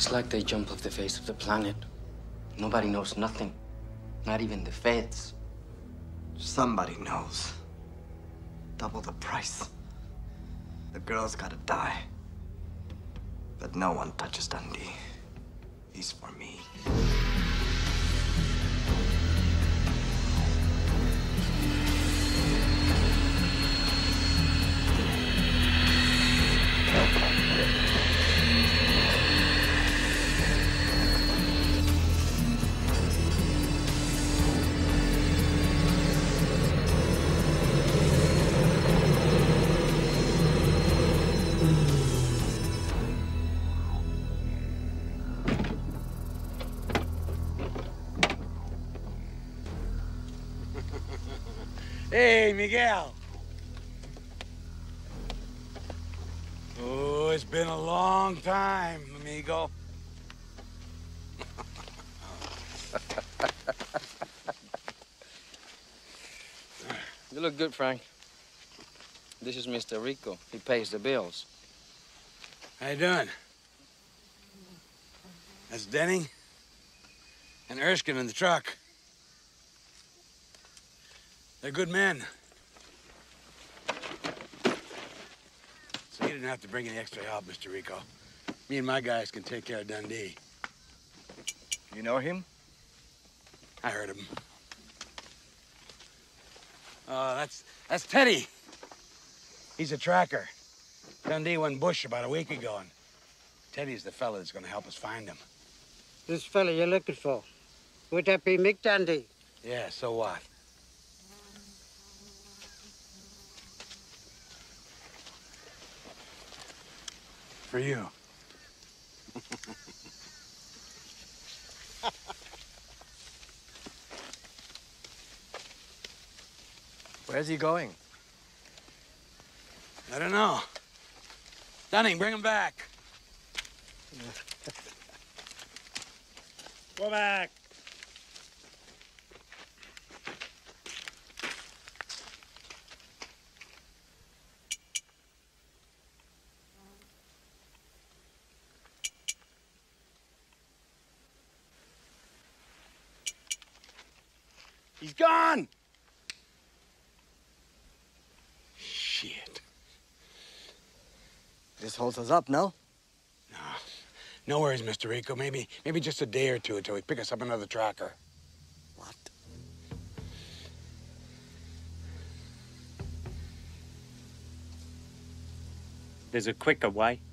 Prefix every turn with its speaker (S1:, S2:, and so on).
S1: It's like they jump off the face of the planet. Nobody knows nothing. Not even the feds.
S2: Somebody knows. Double the price. The girl's gotta die. But no one touches Dundee. He's for me.
S3: Hey, Miguel. Oh, it's been a long time, amigo.
S1: You look good, Frank. This is Mr. Rico. He pays the bills.
S3: How you doing? That's Denning and Erskine in the truck. They're good men. So you didn't have to bring any extra help, Mr. Rico. Me and my guys can take care of Dundee.
S2: You know him?
S3: I heard him. That's Teddy. He's a tracker. Dundee went bush about a week ago, and Teddy's the fella that's gonna help us find him.
S4: This fella you're looking for, would that be Mick Dundee?
S3: Yeah, so what? For you.
S2: Where's he going?
S3: I don't know. Dunning, bring him back. Go back. He's gone! Shit.
S2: This holds us up, no?
S3: No. No worries, Mr. Rico. Maybe just a day or two until we pick us up another tracker.
S2: What?
S5: There's a quicker way.